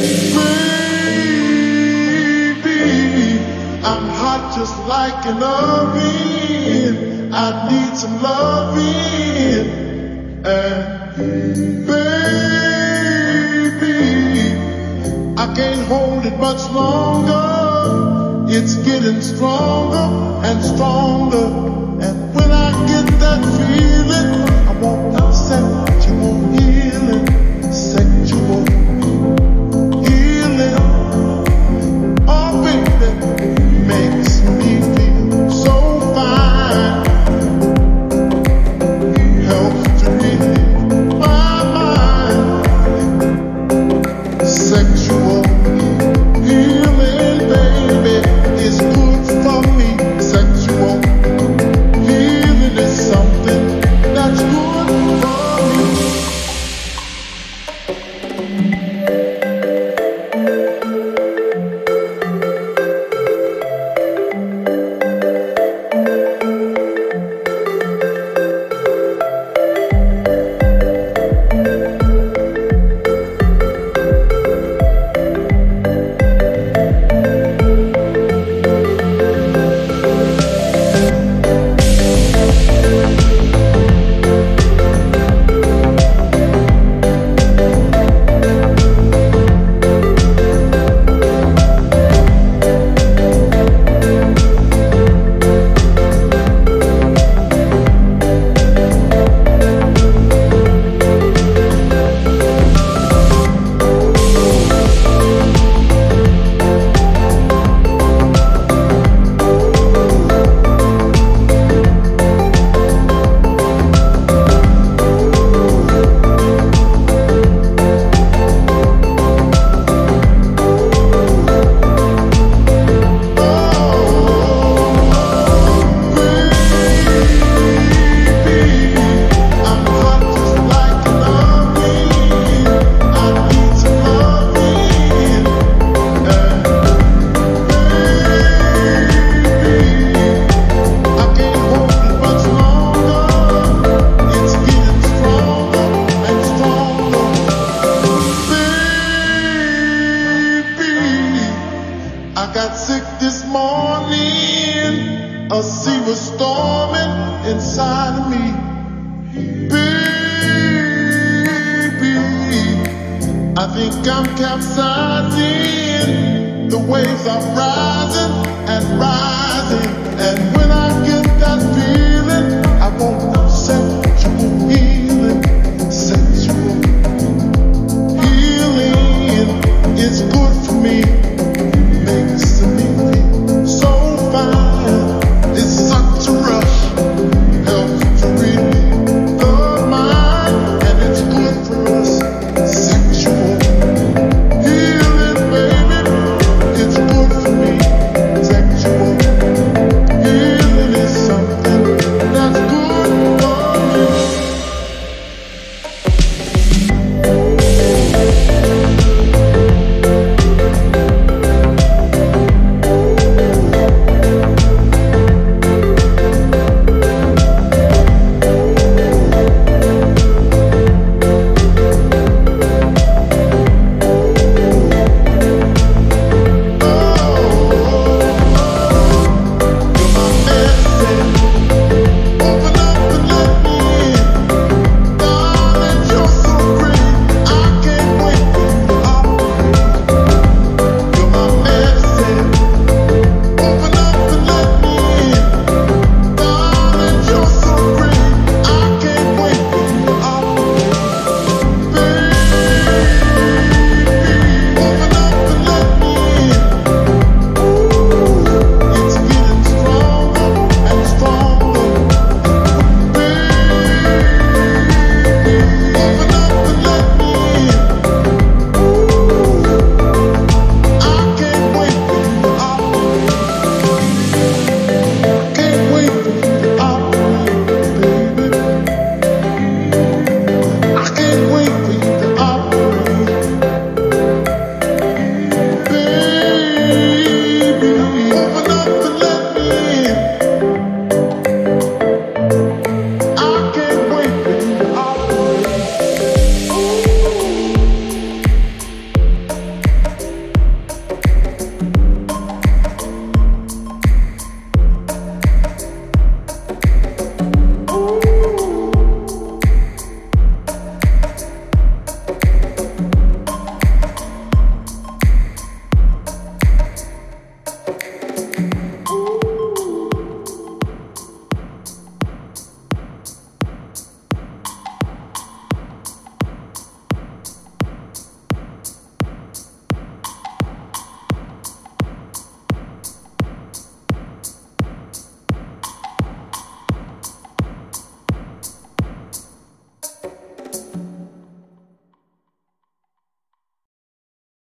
Baby, I'm hot just like an oven. I need some loving. And baby, I can't hold it much longer. It's getting stronger and stronger. And when I get that feeling, I want that sexual healing, sexual healing. Oh baby, makes me feel so fine. Helps to relieve my mind. Sexual healing, baby, is good for me. Sexual healing is something that's good for me. I got sick this morning. A sea was storming inside of me. Baby, I think I'm capsizing. The waves are rising and rising.